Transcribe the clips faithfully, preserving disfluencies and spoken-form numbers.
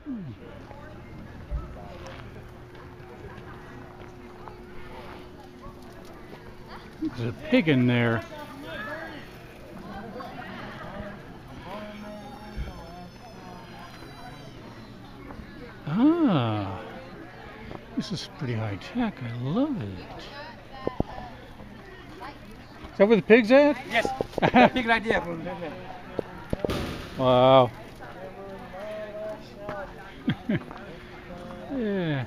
Hmm. There's a pig in there. Ah, this is pretty high tech. I love it. Is that where the pig's at? Yes. Pig right there. Wow. Yeah.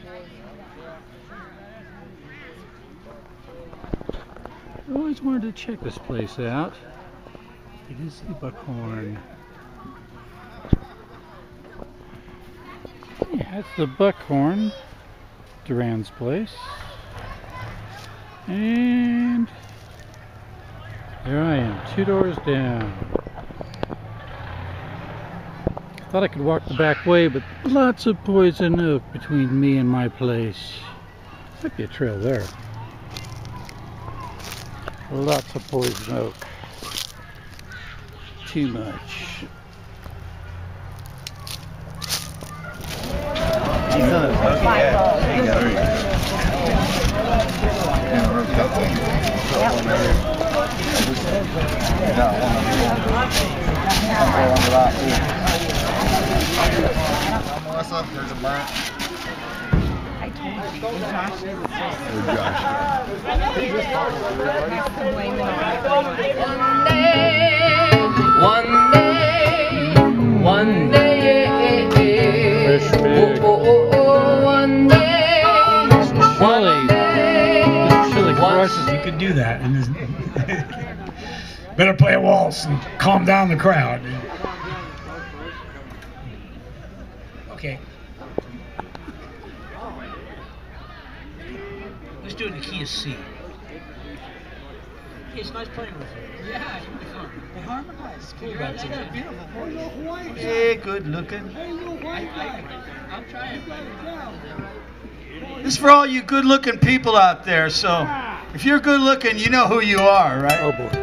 I always wanted to check this place out. It is the Buckhorn. Yeah, that's the Buckhorn, Duran's place. And there I am, two doors down. Thought I could walk the back way, but lots of poison oak between me and my place. Might be a trail there. Lots of poison oak. Too much. He's on his hook, yeah. There you go. And we're couple. Melissa, there's a burnt. I told you. Josh. Or Josh. One day, one day, one day, Fresh pig. oh, oh, oh, one day, Chili. Chili crushes. You could do that. And better play a waltz and calm down the crowd. Okay. Let's do it in the key of C. Hey, it's nice playing with you. Yeah, it's really fun. They harmonize. Cool. They got a beautiful voice. Hey, good looking. I'm trying. This is for all you good looking people out there, so if you're good looking, you know who you are, right? Oh boy.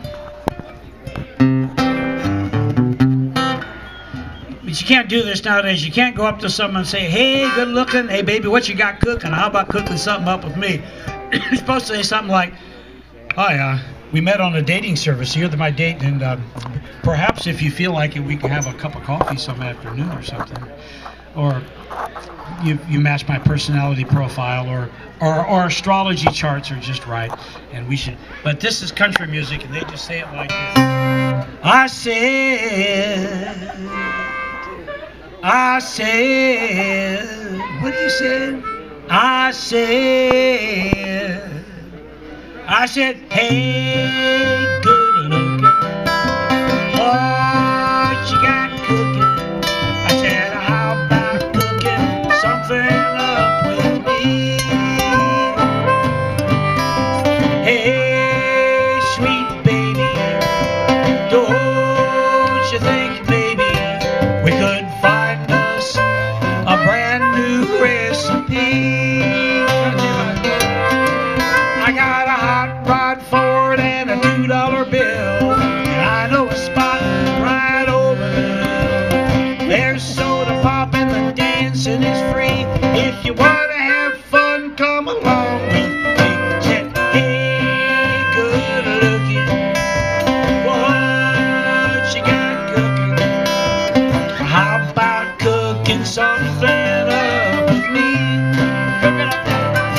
But you can't do this nowadays. You can't go up to someone and say, hey, good looking. Hey, baby, what you got cooking? How about cooking something up with me? You're supposed to say something like, hi, uh, we met on a dating service. You're my date, and uh, perhaps if you feel like it, we can have a cup of coffee some afternoon or something. Or you, you match my personality profile, or, or, or astrology charts are just right. And we should, but this is country music, and they just say it like this. I said, I said, what do you say? I said, I said, hey, good looking, what you got cooking? I said, how about cooking something up with me? Hey, sweet baby, don't you think maybe we could find us a brand new recipe? I got a hot rod Ford and a two dollar bill, and I know a spot right over there. There's soda pop and the dancing is free. If you want to have fun, come along with me. Said, hey, good looking, what you got cooking? How about cooking something up with me? Cook it up there.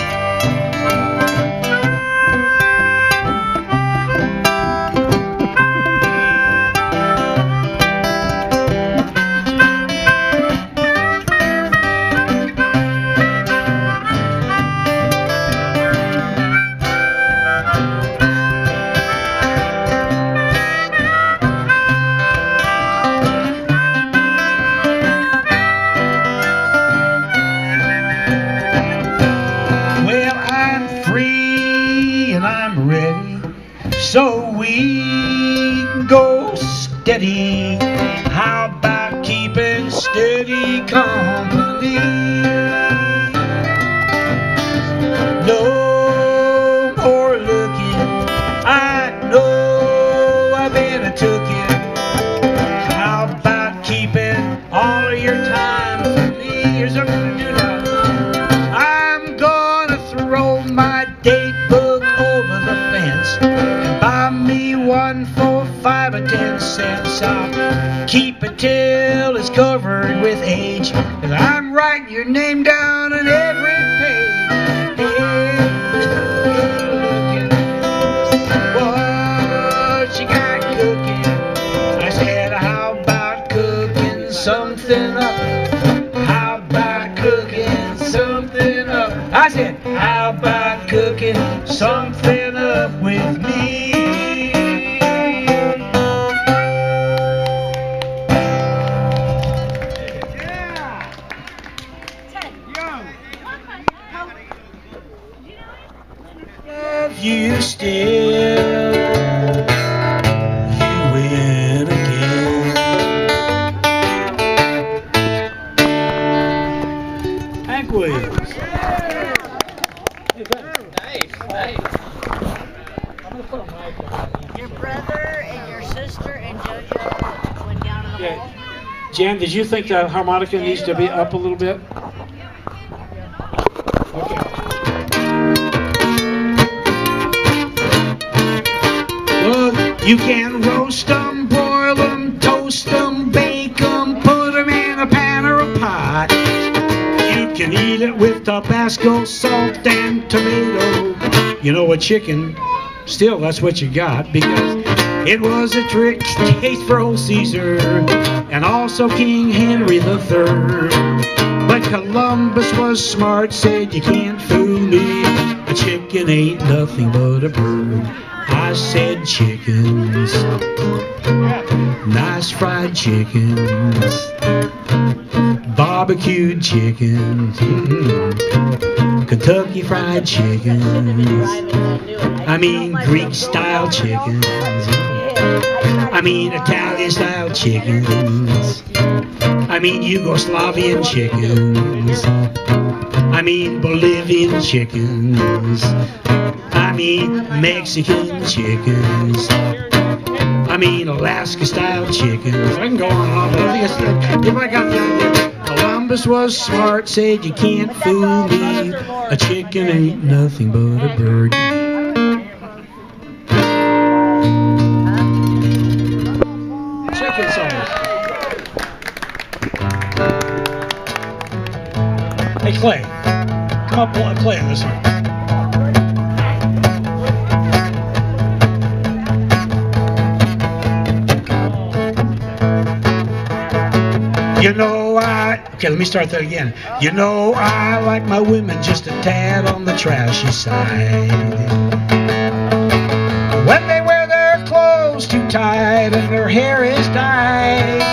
So we can go steady. How about keeping steady company? No more looking. I know I've been a tookin'. How about keeping all of your time? and buy me one for five or ten cents. I'll keep it till it's covered with age, and I'm writing your name down on every page. Hey, looking, what you got cooking? I said, how about cooking something up? How about cooking something up? I said, how about cooking something up with me? Love you still, you win again. Hank Williams. Nice, nice. Your brother and your sister and JoJo went down in the Yeah. hall. Jan, did you think that harmonica needs to be up a little bit? Okay. Well, you can roast them, broil them, toast them, bake them, put them in a pan or a pot. You can eat it with Tabasco, salt, and tomato. You know, a chicken, still that's what you got, because it was a trick taste for old Caesar and also King Henry the Third. But Columbus was smart, said you can't fool me. A chicken ain't nothing but a bird. I said chickens, nice fried chickens, barbecued chickens, mm-hmm. Kentucky fried chickens, I mean Greek style chickens, I mean Italian style chickens, I mean Yugoslavian chickens, I mean Bolivian chickens, I mean Mexican chickens, I mean Alaska style chickens. I can go on and on, but I think if I got the idea. Columbus was smart, said you can't fool me. A chicken ain't nothing but a bird. Chicken song. Hey Clay, come up and play on this one. You know I, okay, let me start that again. You know I like my women just a tad on the trashy side. When they wear their clothes too tight and their hair is dyed.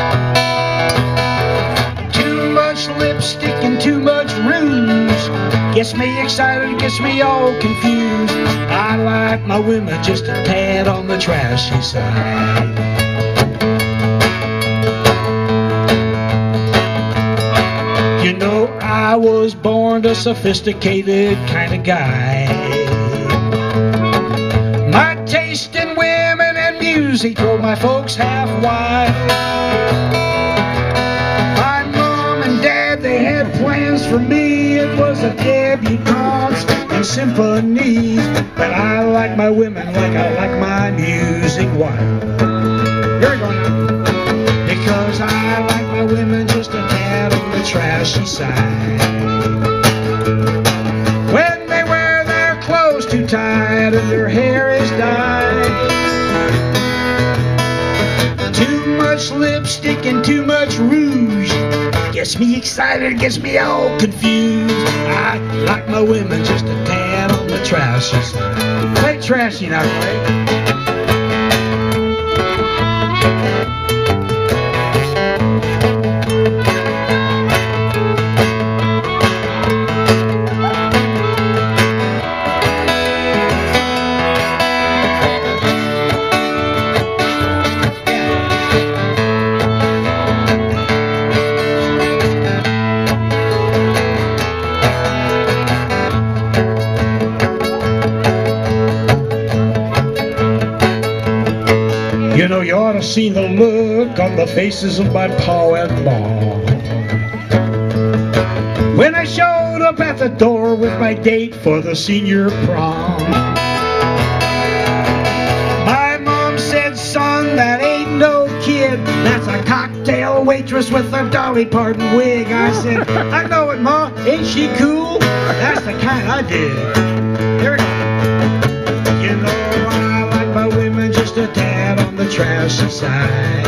Too much lipstick and too much rouge gets me excited, gets me all confused. I like my women just a tad on the trashy side. You know I was born a sophisticated kind of guy. My taste in women and music drove my folks half wild. My mom and dad, they had plans for me. It was a debutantes and symphonies. But I like my women like I like my music. Why? Here we go now. Because I like my women just a tad on the trashy side. When they wear their clothes too tight and their hair is dyed. Too much lipstick and too much rouge gets me excited, gets me all confused. I like my women just a tad on the trashy side. Play trashy now, Clay. You know, you ought to see the look on the faces of my pa and ma when I showed up at the door with my date for the senior prom. waitress with a Dolly Parton wig. I said, I know it, Ma. Ain't she cool? That's the kind I dig. Here we go. You know I like my women just a tad on the trashy side.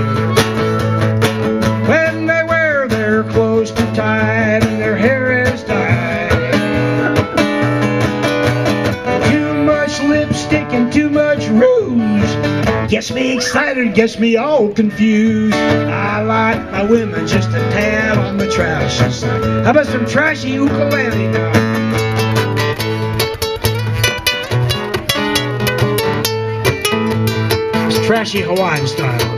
When they wear their clothes too tight and their hair is dyed. Too much lipstick and too much rouge gets me excited, gets me all confused. I like my women just a tad on the trashy side. How about some trashy ukulele now? It's trashy Hawaiian style.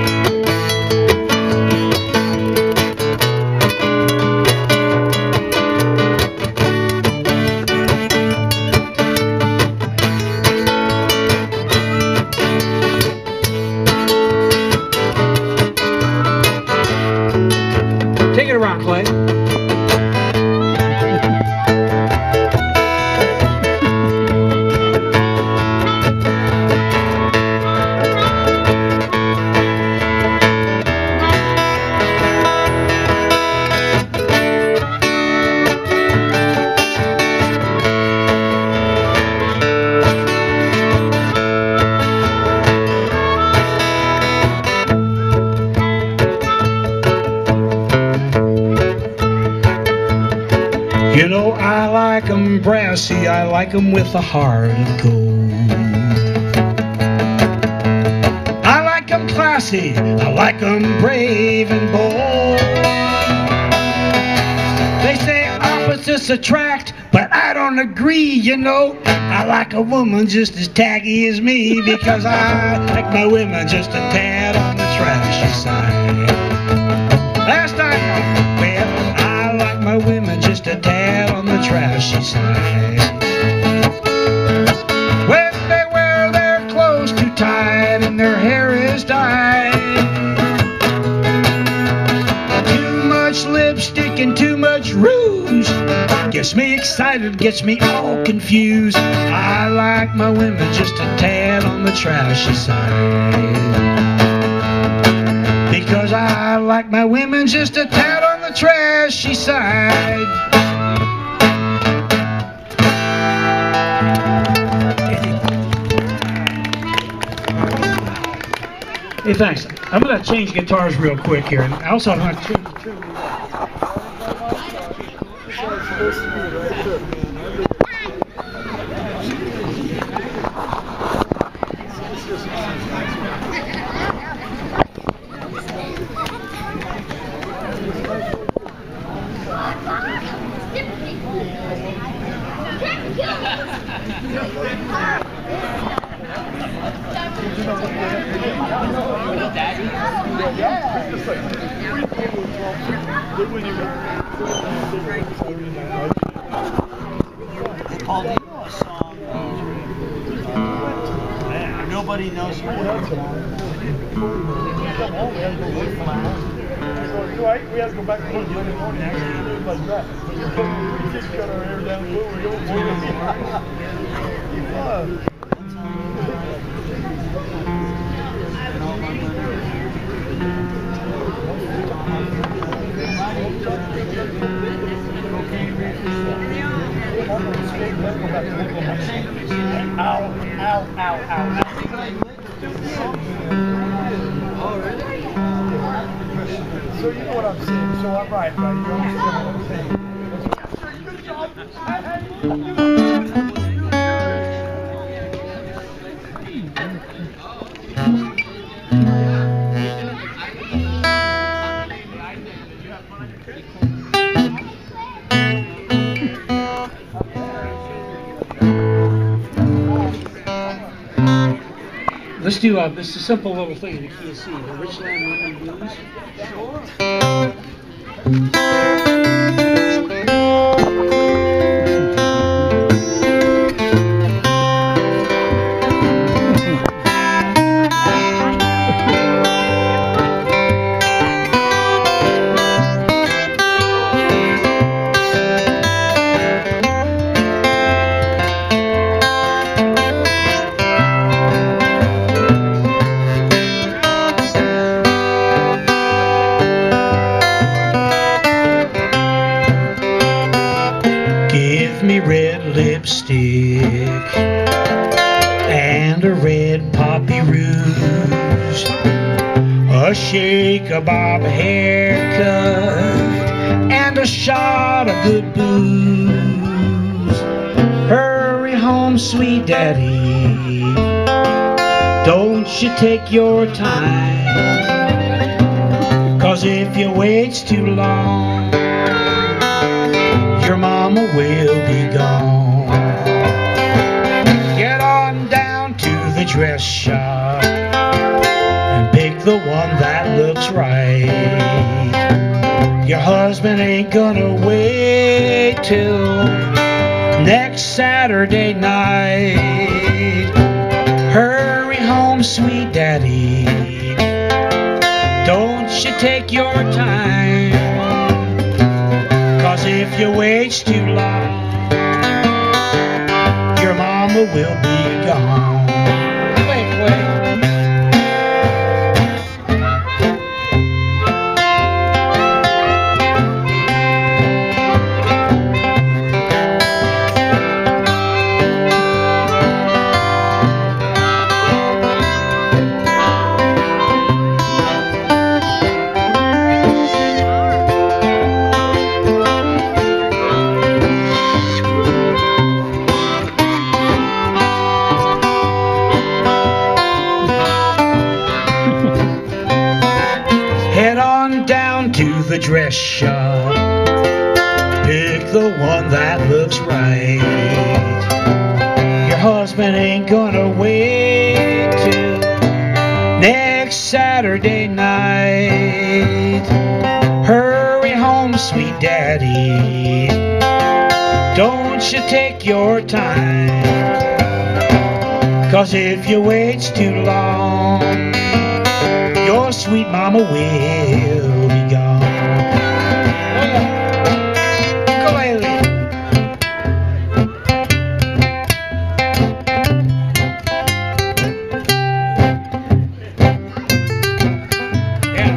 Take it around, Clay. You know I like 'em brassy, I like 'em with a heart of gold. I like 'em classy, I like 'em brave and bold. They say opposites attract, but I don't agree, you know. I like a woman just as tacky as me, because I like my women just a tad on the trashy side. Last time, well, I like my women just a tad on the trashy side. When they wear their clothes too tight and their hair is dyed. Too much lipstick and too much rouge gets me excited, gets me all confused. I like my women just a tad on the trashy side. Because I like my women just a tad on the trashy side. Hey, thanks. I'm going to change guitars real quick here. And also, I'm going to change the trim. Paul, do you know a song? Man, nobody knows who it is. We have to go back to work the other morning, actually, like that. We just cut our hair down blue, we're going to Ow, ow, ow, ow, ow. Oh, really? So you know what I'm saying, so I'm right, right? You understand what I'm saying? Good job. Let's do uh, this is a simple little thing in the key of C, the Richland Women Blues. a shake a bob haircut, and a shot of good booze. Hurry home, sweet daddy, don't you take your time, 'cause if you wait too long, your mama will be gone. Get on down to the dress shop and pick the one that looks right. Your husband ain't gonna wait till next Saturday night. Hurry home, sweet daddy, don't you take your time, 'cause if you wait too long, your mama will be gone. Wait, wait. Head on down to the dress shop, pick the one that looks right. Your husband ain't gonna wait till next Saturday night. Hurry home, sweet daddy, don't you take your time, 'cause if you wait too long, your sweet mama will be gone. Go ahead. Yeah.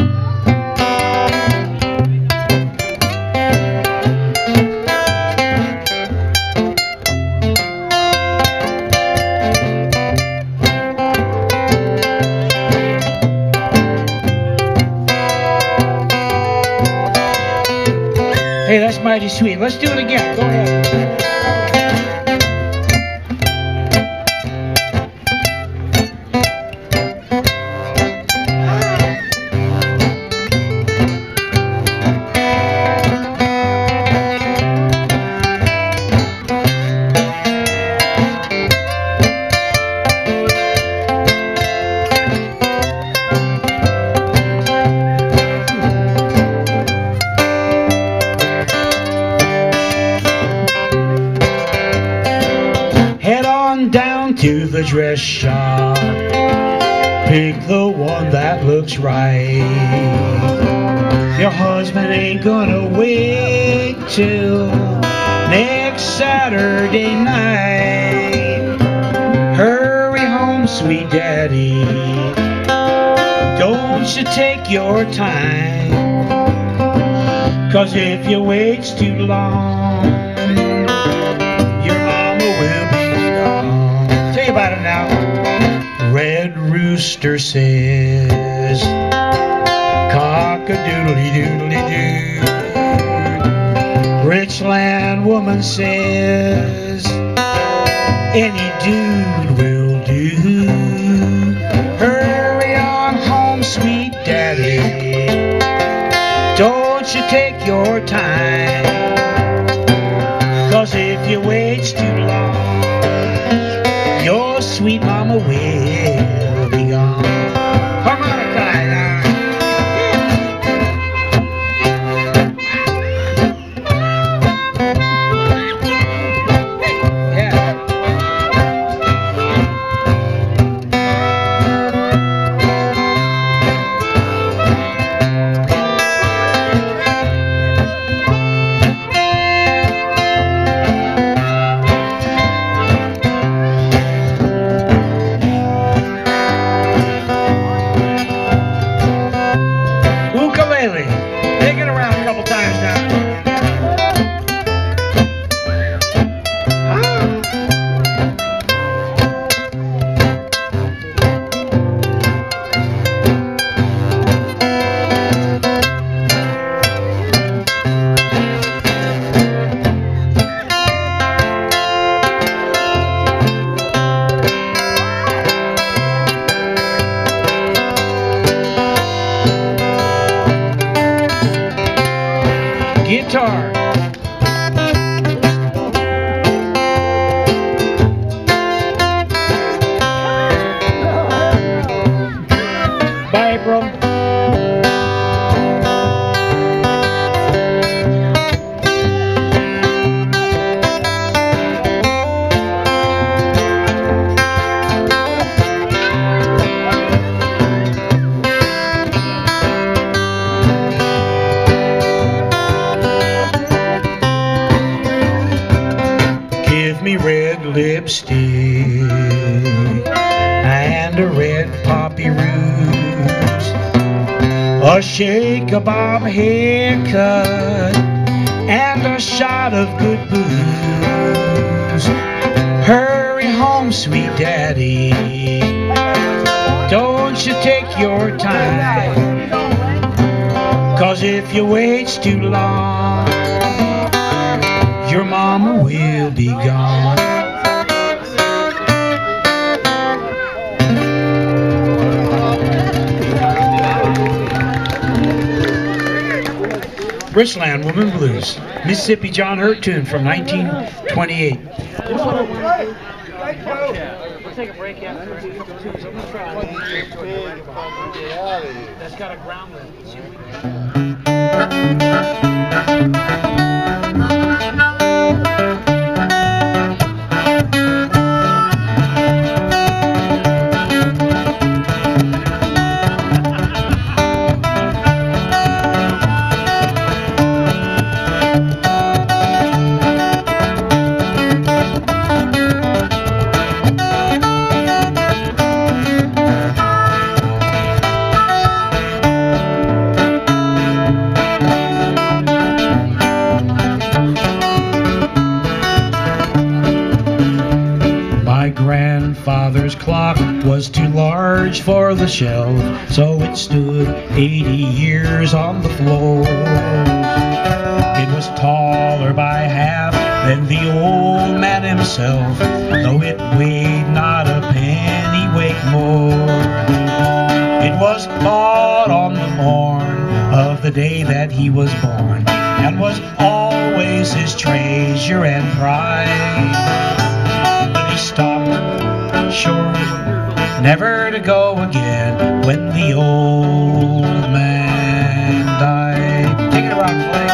Hey, that's mighty sweet. Let's do it again. Go ahead. Down to the dress shop, pick the one that looks right. Your husband ain't gonna wait till next Saturday night. Hurry home, sweet daddy, don't you take your time, 'cause if you wait too long, your mama will be Tell you about it now. Red rooster says, cock-a-doodly-doodly-doo. Richland woman says, any dude will do. Hurry on home, sweet daddy, don't you take your time, 'cause if you wait too long, your sweet mama will be gone. Harmonica now. Yeah. lipstick and a red poppy rouge, a shake-a-bomb haircut and a shot of good booze. Hurry home, sweet daddy, don't you take your time, 'cause if you wait too long, your mama will be gone. Richland Woman Blues, Mississippi John Hurt tune from nineteen twenty-eight. Let's take a break after. Someone try. That's got a ground lift. Grandfather's clock was too large for the shelf, so it stood eighty years on the floor. It was taller by half than the old man himself, though it weighed not a pennyweight more. It was bought on the morn of the day that he was born, and was always his treasure and pride. But he stopped short, never to go again, when the old man died. Take it around, Koayng.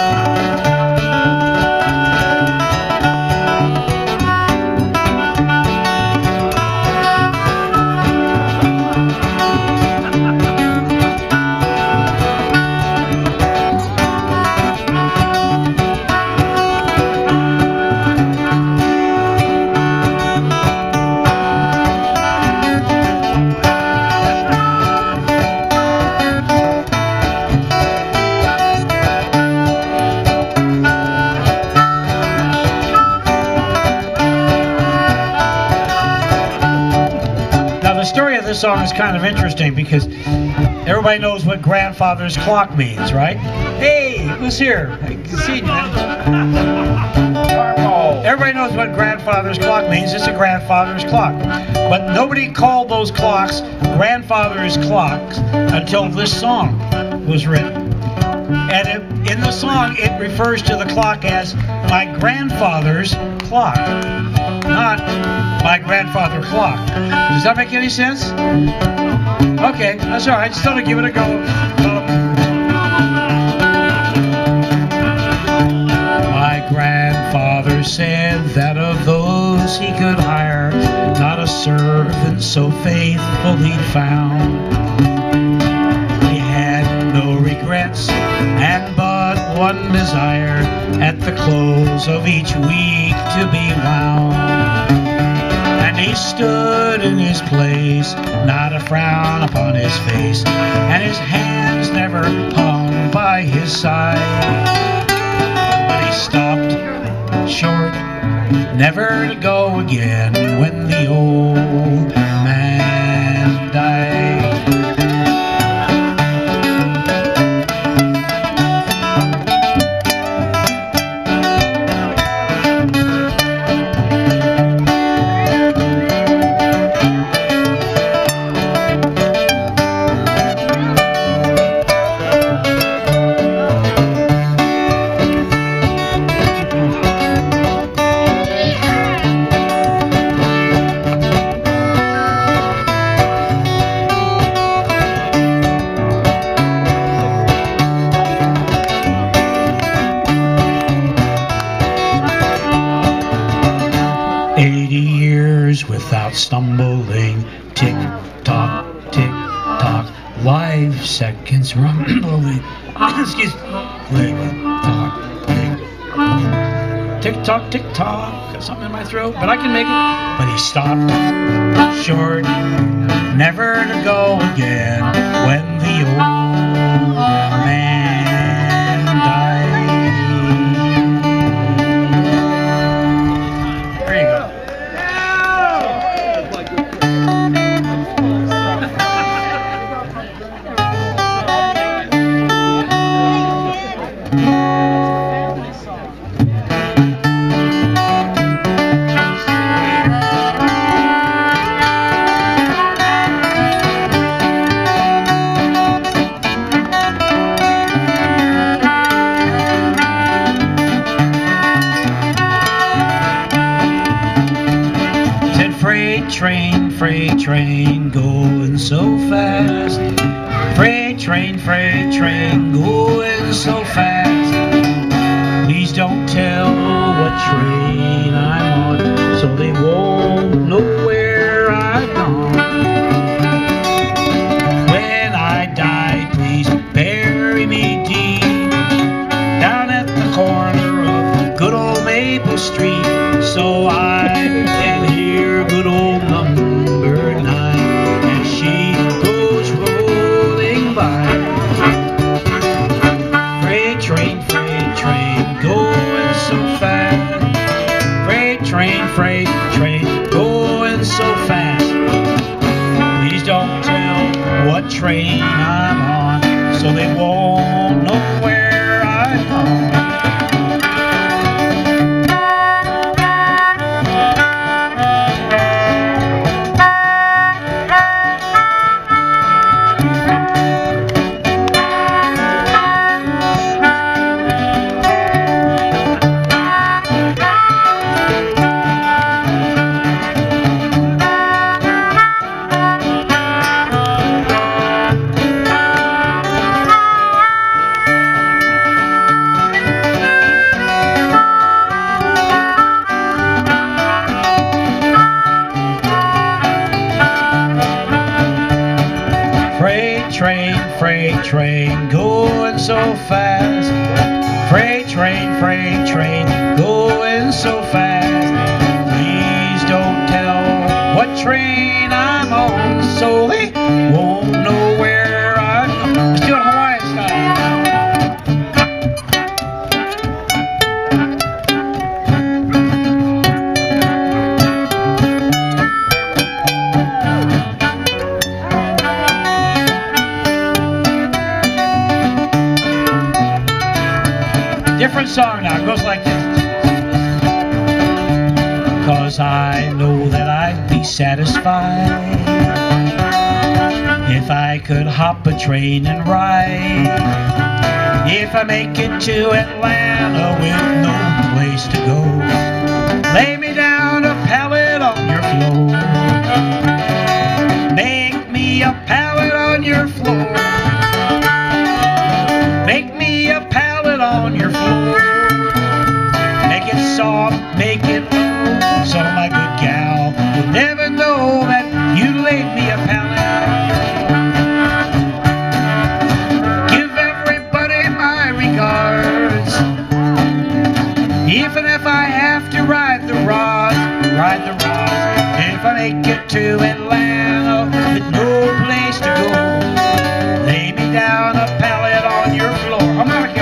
The story of this song is kind of interesting because everybody knows what grandfather's clock means, right? Hey, who's here? I can see you, man. Everybody knows what grandfather's clock means. It's a grandfather's clock. But nobody called those clocks grandfather's clocks until this song was written. And it, in the song, it refers to the clock as my grandfather's clock, not my grandfather clock. Does that make any sense? Okay, that's all right. Still to give it a go. Um, my grandfather said that of those he could hire, not a servant so faithful he'd found. He had no regrets and but one desire, at the close of each week to be wound. He stood in his place, not a frown upon his face, and his hands never hung by his side. But he stopped short, never to go again, when the old man died. Without stumbling, tick tock, tick tock, live seconds rumbling. Excuse me. Tick tock, tick, tick tock, tick tock. Got something in my throat, but I can make it. But he stopped short, never to go again when the old man died. There you go. Train, freight train, going so fast. Freight train, freight train, going so fast. Please don't tell what train I'm on, so they won't know where I've gone. When I die, please bury me deep down at the corner of good old Maple Street, so I can hear good old number nine as she goes rolling by. Freight train, freight train, going so fast. Freight train, freight train, going so fast. Please don't tell what train I'm on, so they won't know where I've gone. Freight train, going so fast. Freight train, freight train, going so fast. Please don't tell what train I'm on, so they won't know where I'm going. Let's do it Hawaiian style. Different song now, it goes like this. Cause I know that I'd be satisfied if I could hop a train and ride. If I make it to Atlanta with no place to go, lay me down a pallet on your floor. Make me a pallet on your floor. Make me a pallet on your floor. Make it soft, make it low, so my good gal will never know that you laid me a pallet on. Give everybody my regards, even if I have to ride the rod, ride the rod. If I make it to Atlanta with no place to go, lay me down a pallet on your floor. Harmonica.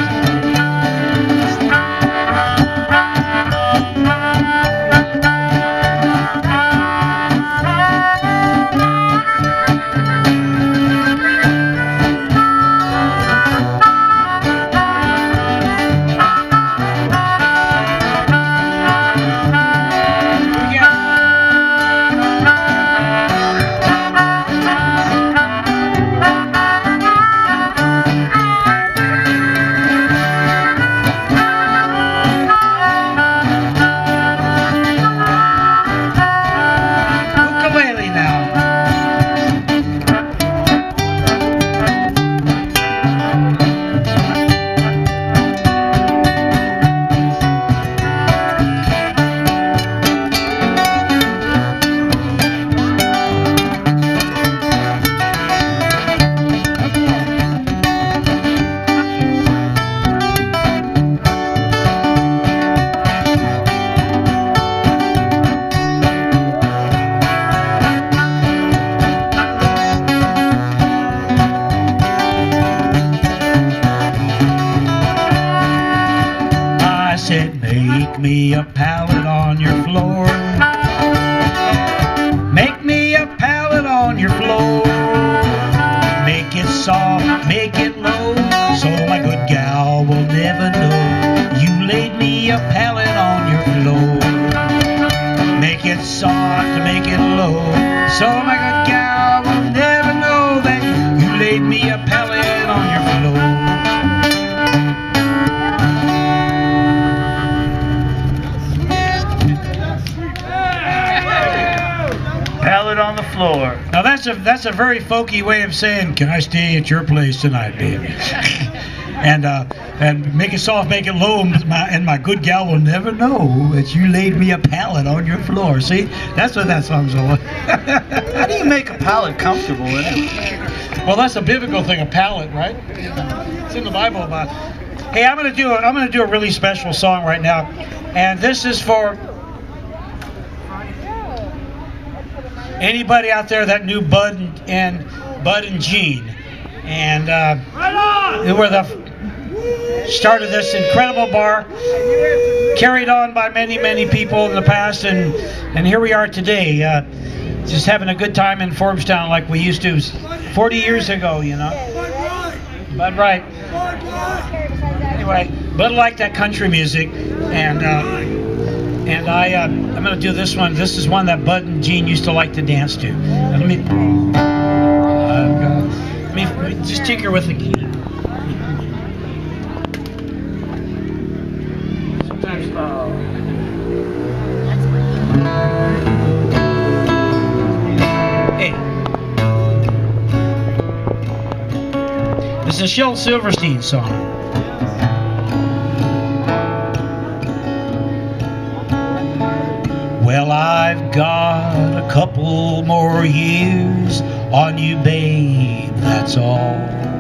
me a pallet on your floor. Make me a pallet on your floor. Make it soft, make it low, so my good gal will never know you laid me a pallet on your floor. Make it soft, make it low, so my good gal will never know that you laid me a pallet on your floor. Pallet on the floor. Now that's a that's a very folky way of saying, can I stay at your place tonight, baby? and uh, and make it soft, make it low, and my, and my good gal will never know that you laid me a pallet on your floor. See, that's what that song's all. How do you make a pallet comfortable in it? Well, that's a biblical thing, a pallet, right? It's in the Bible about. Hey, I'm gonna do a, I'm gonna do a really special song right now, and this is for anybody out there that knew Bud and, and Bud and Gene, and uh, who were the started this incredible bar, carried on by many many people in the past, and and here we are today, uh, just having a good time in Forbestown like we used to forty years ago, you know. Bud Right. Anyway, Bud liked that country music, and. Uh, And I, uh, I'm going to do this one. This is one that Bud and Gene used to like to dance to. Now, let me, uh, let me, let me just tinker with the key. Sometimes, oh. Hey. This is a Shel Silverstein song. Well, I've got a couple more years on you, babe, that's all.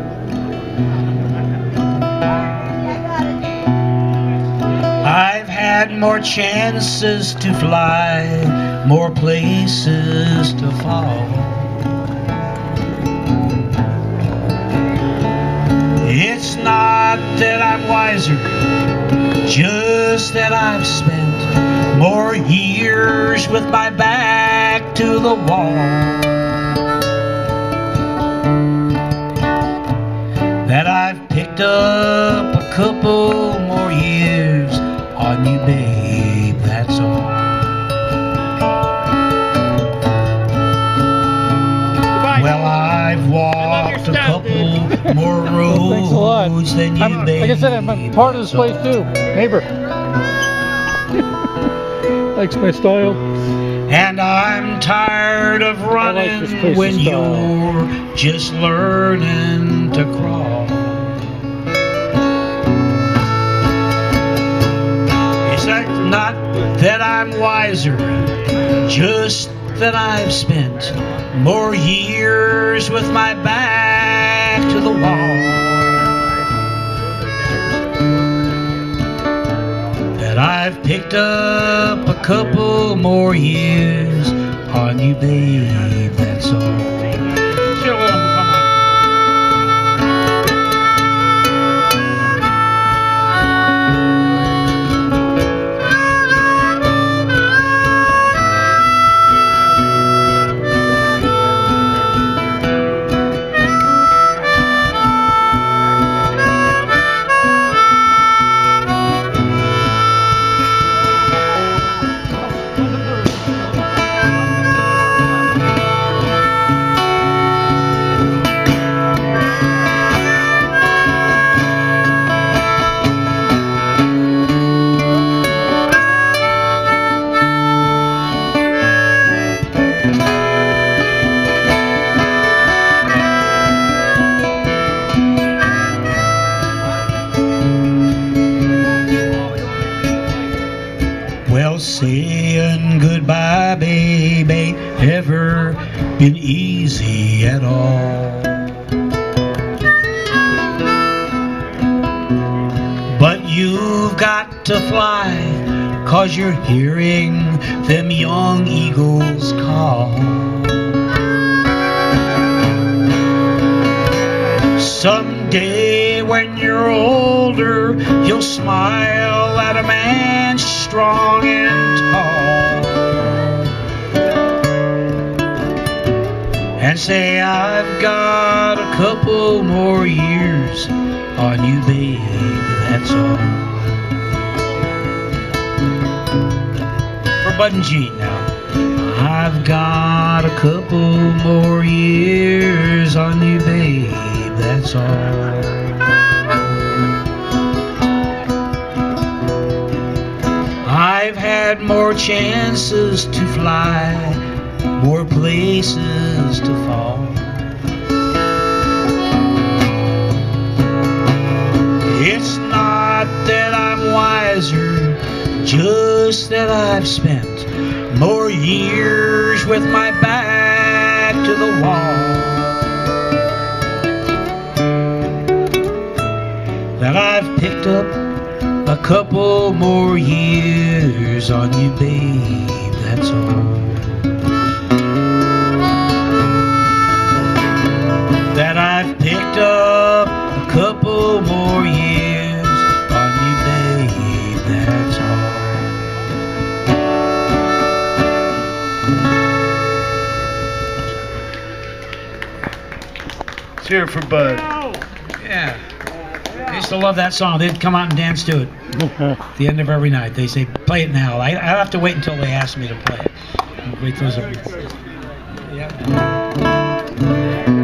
I've had more chances to fly, more places to fall. It's not that I'm wiser, just that I've spent more years with my back to the wall. That I've picked up a couple more years on you, babe, that's all. Well, I've walked a couple more roads Thanks a lot. than you, I'm, babe. like I said, I'm part of this place too. Neighbor. Likes my style. And I'm tired of running like when style. you're just learning to crawl. It's like not that I'm wiser, just that I've spent more years with my back to the wall. I've picked up a couple more years on you, babe, that's all. Saying goodbye, babe, ain't ever been easy at all. But you've got to fly, 'cause you're hearing them young eagles call. Someday when you're older, you'll smile at a man's strength strong and tall, and say I've got a couple more years on you, babe, that's all. For Bud and Gene now. I've got a couple more years on you, babe, that's all. I've had more chances to fly, more places to fall. It's not that I'm wiser, just that I've spent more years with my back to the wall, that I've picked up a couple more years on you, babe, that's all. That I've picked up a couple more years on you, babe, that's all. Let's hear it for Bud. Yeah. I used to love that song. They'd come out and dance to it at the end of every night. They say, play it now. I, I have to wait until they ask me to play it. Wait till there's a... Yeah.